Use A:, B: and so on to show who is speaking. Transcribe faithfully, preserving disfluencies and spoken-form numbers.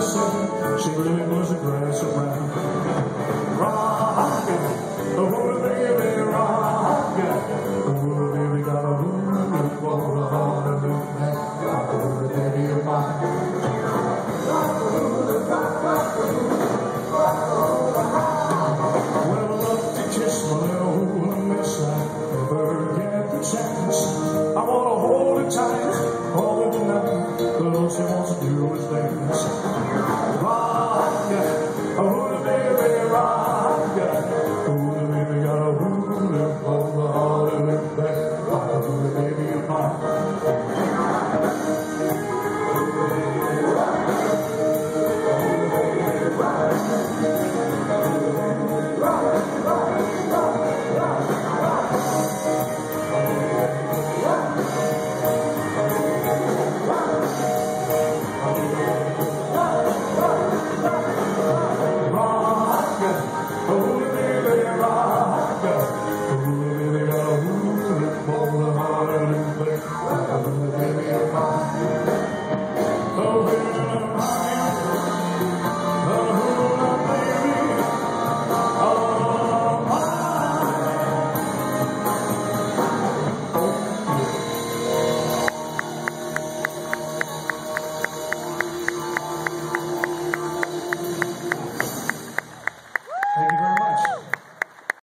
A: said she really was a grass around. Rock, oh baby, rock, oh baby, got a room for a heart of new man. Oh baby of mine. Well, I love to kiss my little miss. I never get the chance. I wanna hold her tight all of the night, but all she wants to do is dance. Rock, oh baby, rock, oh baby, got a room for a heart of new man. Oh baby of mine. Thank you very much.